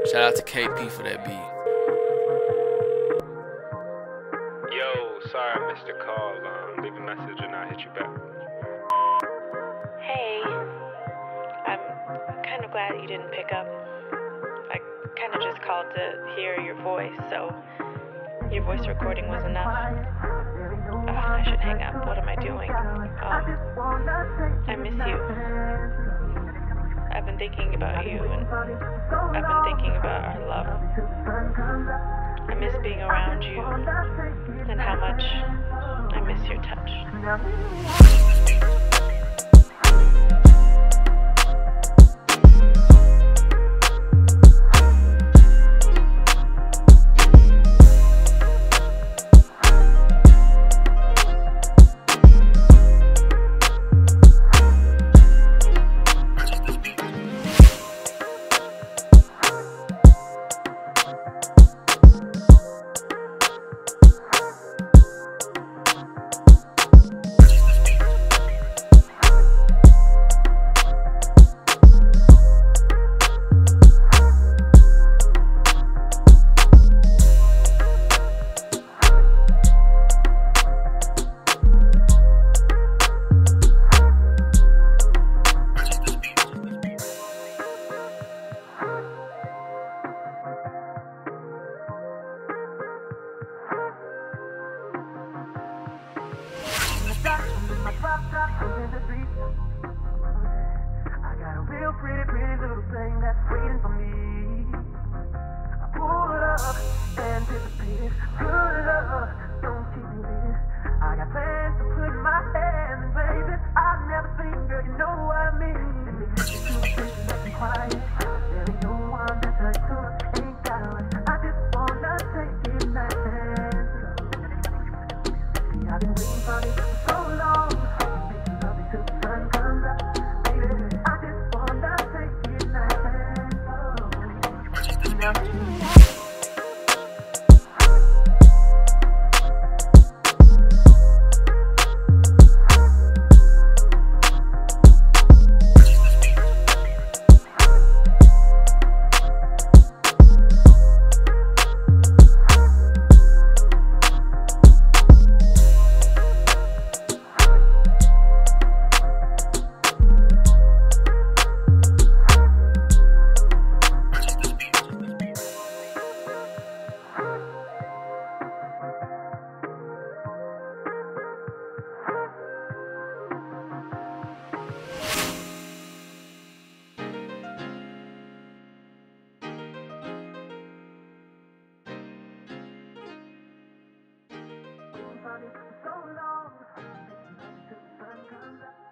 Shout out to KP for that beat. Yo, sorry I missed your call. Leave a message and I'll hit you back. Hey, I'm kind of glad you didn't pick up. I kind of just called to hear your voice, so your voice recording was enough. I should hang up. What am I doing? I miss you. I've been thinking about you, and I've been thinking about our love. I miss being around you, and how much I miss your touch. I'm in the street. I got a real pretty little thing that's waiting for me. I pull it up, anticipated, good love, don't keep me waiting. I got plans to put my hands in places I've never seen, girl, you know what I mean. Let me take you to a place that's quiet. There ain't no one that's like you, ain't got a right. I just wanna take it nice and slow. See, I've been waiting for this for so long. Till the sun comes up, baby. I just wanna take it nice and slow. Now, so long, till the sun comes up.